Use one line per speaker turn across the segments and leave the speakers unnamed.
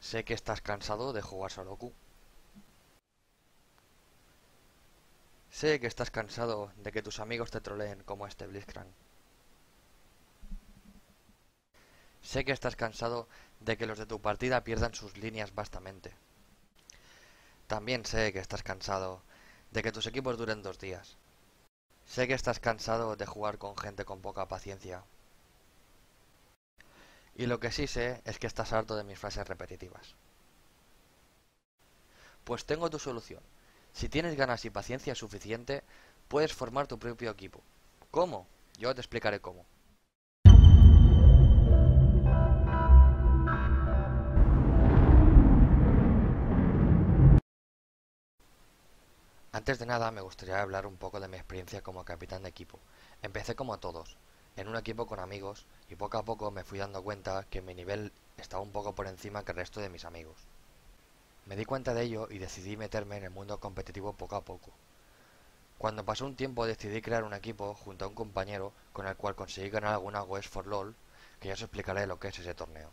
Sé que estás cansado de jugar solo Q. Sé que estás cansado de que tus amigos te troleen como este Blitzcrank. Sé que estás cansado de que los de tu partida pierdan sus líneas vastamente. También sé que estás cansado de que tus equipos duren 2 días. Sé que estás cansado de jugar con gente con poca paciencia. Y lo que sí sé es que estás harto de mis frases repetitivas. Pues tengo tu solución. Si tienes ganas y paciencia suficiente, puedes formar tu propio equipo. ¿Cómo? Yo te explicaré cómo. Antes de nada, me gustaría hablar un poco de mi experiencia como capitán de equipo. Empecé como todos, en un equipo con amigos, y poco a poco me fui dando cuenta que mi nivel estaba un poco por encima que el resto de mis amigos. Me di cuenta de ello y decidí meterme en el mundo competitivo poco a poco. Cuando pasó un tiempo decidí crear un equipo junto a un compañero con el cual conseguí ganar alguna West for LOL, que ya os explicaré lo que es ese torneo.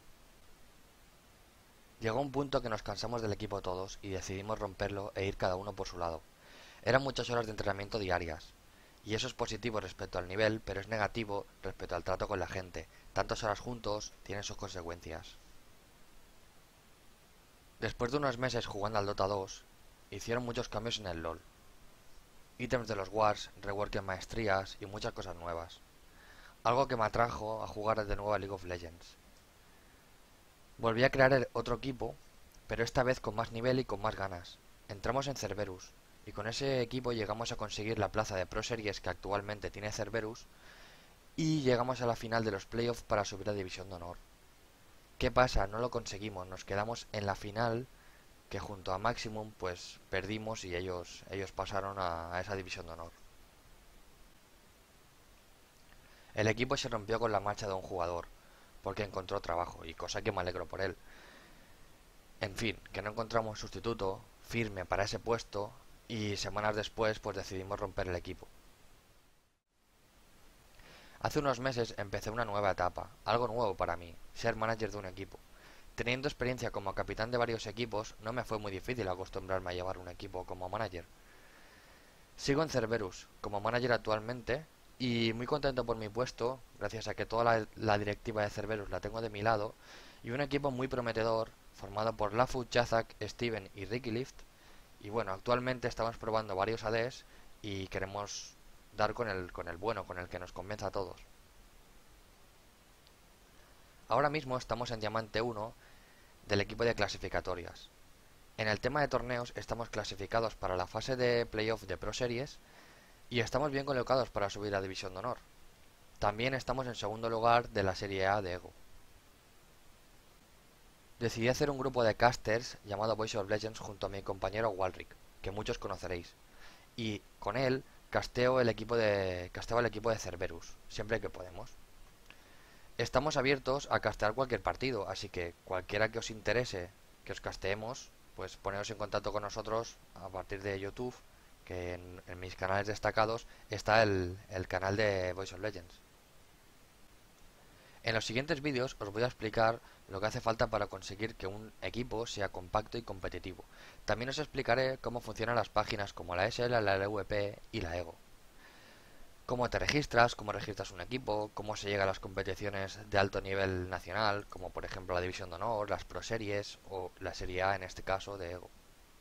Llegó un punto que nos cansamos del equipo todos y decidimos romperlo e ir cada uno por su lado. Eran muchas horas de entrenamiento diarias, y eso es positivo respecto al nivel, pero es negativo respecto al trato con la gente. Tantas horas juntos tienen sus consecuencias. Después de unos meses jugando al Dota 2, hicieron muchos cambios en el LoL. Ítems de los Wars, rework en maestrías y muchas cosas nuevas. Algo que me atrajo a jugar de nuevo a League of Legends. Volví a crear otro equipo, pero esta vez con más nivel y con más ganas. Entramos en Cerberus, y con ese equipo llegamos a conseguir la plaza de Pro Series que actualmente tiene Cerberus, y llegamos a la final de los playoffs para subir a División de Honor. ¿Qué pasa? No lo conseguimos, nos quedamos en la final, que junto a Maximum pues perdimos y ellos pasaron a esa División de Honor. El equipo se rompió con la marcha de un jugador, porque encontró trabajo, y cosa que me alegro por él. En fin, que no encontramos un sustituto firme para ese puesto, y semanas después pues decidimos romper el equipo. Hace unos meses empecé una nueva etapa, algo nuevo para mí, ser manager de un equipo. Teniendo experiencia como capitán de varios equipos, no me fue muy difícil acostumbrarme a llevar un equipo como manager. Sigo en Cerberus como manager actualmente y muy contento por mi puesto, gracias a que toda la directiva de Cerberus la tengo de mi lado, y un equipo muy prometedor formado por Lafu, Chazak, Steven y Ricky Lift. Y bueno, actualmente estamos probando varios ADs y queremos dar con el bueno, con el que nos convenza a todos. Ahora mismo estamos en Diamante 1 del equipo de clasificatorias. En el tema de torneos estamos clasificados para la fase de playoff de Pro Series y estamos bien colocados para subir a División de Honor. También estamos en segundo lugar de la Serie A de Ego. Decidí hacer un grupo de casters llamado Voice of Legends junto a mi compañero Walrick, que muchos conoceréis, y con él casteo al equipo de Cerberus, siempre que podemos. Estamos abiertos a castear cualquier partido, así que cualquiera que os interese que os casteemos, pues poneros en contacto con nosotros a partir de YouTube, que en mis canales destacados está el canal de Voice of Legends. En los siguientes vídeos os voy a explicar lo que hace falta para conseguir que un equipo sea compacto y competitivo. También os explicaré cómo funcionan las páginas como la SL, la LVP y la EGO. Cómo te registras, cómo registras un equipo, cómo se llega a las competiciones de alto nivel nacional, como por ejemplo la División de Honor, las Pro Series o la Serie A en este caso de EGO.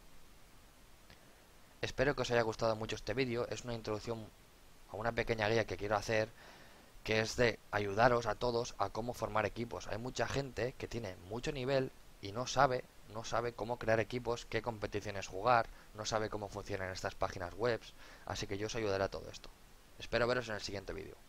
Espero que os haya gustado mucho este vídeo, es una introducción a una pequeña guía que quiero hacer, que es de ayudaros a todos a cómo formar equipos. Hay mucha gente que tiene mucho nivel y no sabe cómo crear equipos, qué competiciones jugar, no sabe cómo funcionan estas páginas web, así que yo os ayudaré a todo esto. Espero veros en el siguiente vídeo.